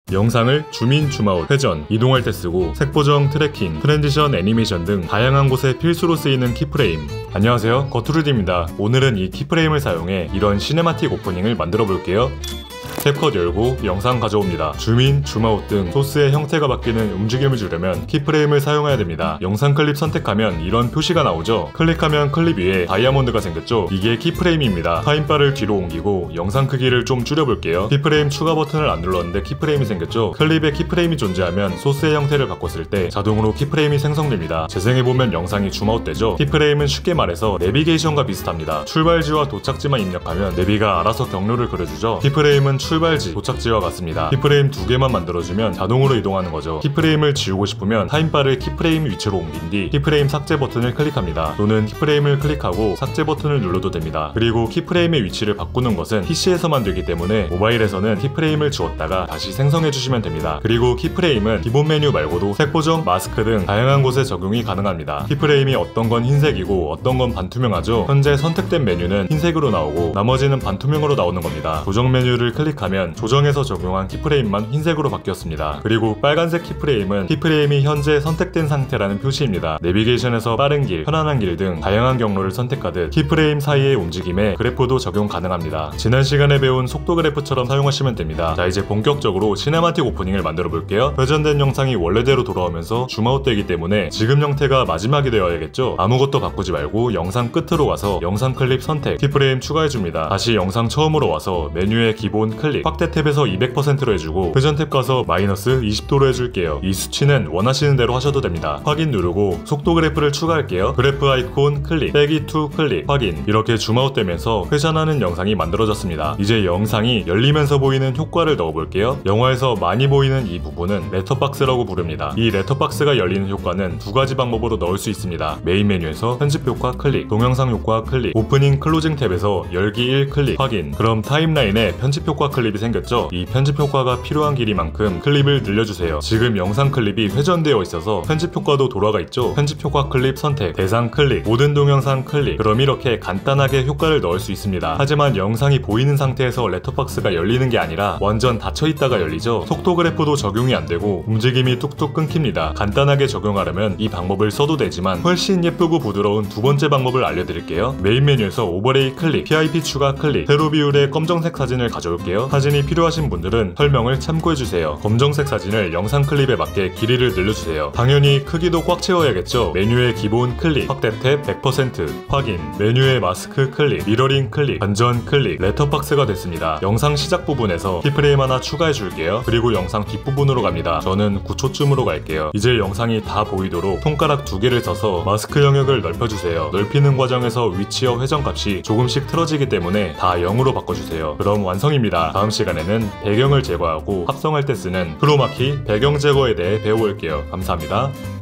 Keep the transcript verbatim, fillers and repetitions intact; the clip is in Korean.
영상을 줌인, 줌아웃, 회전, 이동할 때 쓰고 색보정, 트래킹, 트랜지션, 애니메이션 등 다양한 곳에 필수로 쓰이는 키프레임. 안녕하세요, 거투르디입니다. 오늘은 이 키프레임을 사용해 이런 시네마틱 오프닝을 만들어 볼게요. 캡컷 열고 영상 가져옵니다. 줌인, 줌아웃 등 소스의 형태가 바뀌는 움직임을 주려면 키프레임을 사용해야 됩니다. 영상 클립 선택하면 이런 표시가 나오죠. 클릭하면 클립 위에 다이아몬드가 생겼죠. 이게 키프레임입니다. 타임바를 뒤로 옮기고 영상 크기를 좀 줄여볼게요. 키프레임 추가 버튼을 안 눌렀는데 키프레임이 생겼죠. 클립에 키프레임이 존재하면 소스의 형태를 바꿨을 때 자동으로 키프레임이 생성됩니다. 재생해보면 영상이 줌아웃 되죠. 키프레임은 쉽게 말해서 내비게이션과 비슷합니다. 출발지와 도착지만 입력하면 내비가 알아서 경로를 그려주죠. 키프레임은 출발지, 도착지와 같습니다. 키프레임 두 개만 만들어주면 자동으로 이동하는 거죠. 키프레임을 지우고 싶으면 타임바를 키프레임 위치로 옮긴 뒤 키프레임 삭제 버튼을 클릭합니다. 또는 키프레임을 클릭하고 삭제 버튼을 눌러도 됩니다. 그리고 키프레임의 위치를 바꾸는 것은 피시에서만 되기 때문에 모바일에서는 키프레임을 지웠다가 다시 생성해주시면 됩니다. 그리고 키프레임은 기본 메뉴 말고도 색보정, 마스크 등 다양한 곳에 적용이 가능합니다. 키프레임이 어떤 건 흰색이고 어떤 건 반투명하죠. 현재 선택된 메뉴는 흰색으로 나오고 나머지는 반투명으로 나오는 겁니다. 조정 메뉴를 클릭 하면 조정해서 적용한 키프레임만 흰색으로 바뀌었습니다. 그리고 빨간색 키프레임은 키프레임이 현재 선택된 상태라는 표시입니다. 내비게이션에서 빠른 길, 편안한 길 등 다양한 경로를 선택하듯 키프레임 사이의 움직임에 그래프도 적용 가능합니다. 지난 시간에 배운 속도 그래프처럼 사용하시면 됩니다. 자, 이제 본격적으로 시네마틱 오프닝을 만들어 볼게요. 회전된 영상이 원래대로 돌아오면서 줌아웃 되기 때문에 지금 형태가 마지막이 되어야겠죠. 아무것도 바꾸지 말고 영상 끝으로 와서 영상 클립 선택, 키프레임 추가해줍니다. 다시 영상 처음으로 와서 메뉴의 기본 클립, 확대 탭에서 이백 퍼센트로 해주고 회전 탭 가서 마이너스 이십 도로 해줄게요. 이 수치는 원하시는 대로 하셔도 됩니다. 확인 누르고 속도 그래프를 추가할게요. 그래프 아이콘 클릭, 빼기 투 클릭, 확인. 이렇게 줌아웃 되면서 회전하는 영상이 만들어졌습니다. 이제 영상이 열리면서 보이는 효과를 넣어볼게요. 영화에서 많이 보이는 이 부분은 렛터박스라고 부릅니다. 이 렛터박스가 열리는 효과는 두 가지 방법으로 넣을 수 있습니다. 메인 메뉴에서 편집 효과 클릭, 동영상 효과 클릭, 오프닝 클로징 탭에서 열기 일 클릭, 확인. 그럼 타임라인에 편집 효과 클립이 생겼죠? 이 편집 효과가 필요한 길이만큼 클립을 늘려주세요. 지금 영상 클립이 회전되어 있어서 편집 효과도 돌아가 있죠? 편집 효과 클립 선택, 대상 클릭, 모든 동영상 클릭. 그럼 이렇게 간단하게 효과를 넣을 수 있습니다. 하지만 영상이 보이는 상태에서 렛터박스가 열리는 게 아니라 완전 닫혀있다가 열리죠? 속도 그래프도 적용이 안 되고 움직임이 뚝뚝 끊깁니다. 간단하게 적용하려면 이 방법을 써도 되지만 훨씬 예쁘고 부드러운 두 번째 방법을 알려드릴게요. 메인 메뉴에서 오버레이 클릭, 피아이피 추가 클릭, 세로 비율의 검정색 사진을 가져올게요. 사진이 필요하신 분들은 설명을 참고해주세요. 검정색 사진을 영상 클립에 맞게 길이를 늘려주세요. 당연히 크기도 꽉 채워야겠죠. 메뉴의 기본 클릭, 확대 탭 백 퍼센트, 확인. 메뉴의 마스크 클릭, 미러링 클릭, 반전 클릭, 렛터박스가 됐습니다. 영상 시작 부분에서 키프레임 하나 추가해줄게요. 그리고 영상 뒷부분으로 갑니다. 저는 구 초쯤으로 갈게요. 이제 영상이 다 보이도록 손가락 두 개를 써서 마스크 영역을 넓혀주세요. 넓히는 과정에서 위치와 회전값이 조금씩 틀어지기 때문에 다 영으로 바꿔주세요. 그럼 완성입니다. 다음 시간에는 배경을 제거하고 합성할 때 쓰는 크로마키 배경 제거에 대해 배워볼게요. 감사합니다.